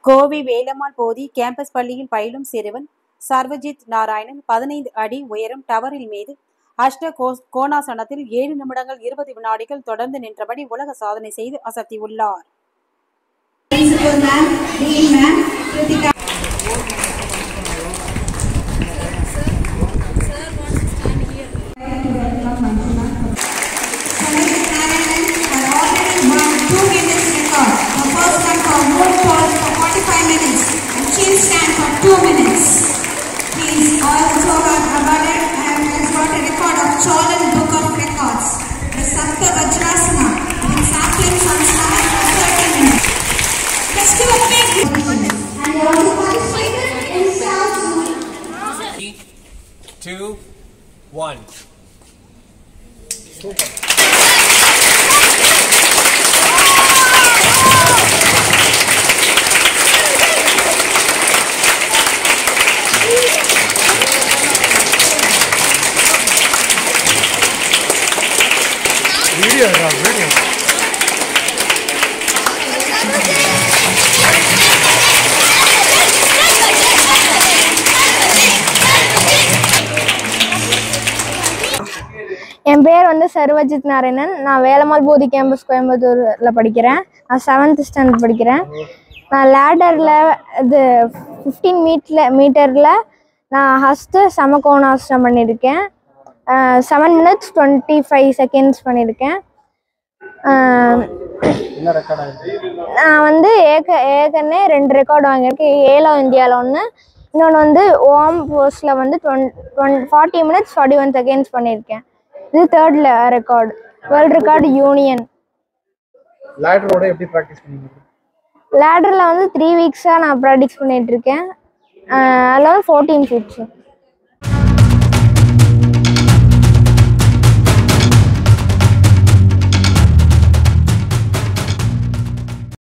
கோவை வேலம்மாள் போதி கேம்பஸ் பள்ளியில் பயிலும் சிறுவன் சர்வஜித் நாராயணன் 15 அடி உயரம் டவரில் மீது அஷ்ட கோணாசனத்தில் 7 நிமிடங்கள் 20 வினாடிகள் தொடர்ந்து நின்றபடி உலக சாதனை செய்து அசத்தியுள்ளார். Stand for 2 minutes. He's also awarded and has got a record of Cholan Book of Records. The Sapta Vajrasana in sapling Sanskar for 30 minutes. Festival big. And he also participated in South. 3, 2, 1. Super. Video. என் பேர் வந்து சர்வஜித் நாராயணன். நான் வேலம்மாள் போதி campus கோயம்புத்தூரில் படிக்கிறேன். நான் 7th standard படிக்கிறேன். நான் லேடரில் இது 15 மீட்டரில் நான் ஃபஸ்ட்டு சமகோணாசனம் பண்ணியிருக்கேன். 7 minutes 25 seconds பண்ணியிருக்கேன். நான் வந்து ஏற்கனவே 2 ரெக்கார்டு வாங்கியிருக்கேன். ஏலோ இந்தியாவில் ஒன்று, இன்னொன்று வந்து ஓம் போஸ்டில் வந்து 40 minutes 41 seconds பண்ணியிருக்கேன். இது 3rd record, world record union. லேடரோட எப்படி ப்ராக்டிஸ் பண்ணீங்க? லேடரில் வந்து 3 weeks நான் ப்ராக்டிஸ் பண்ணிகிட்ருக்கேன். அதில் வந்து 14 feet.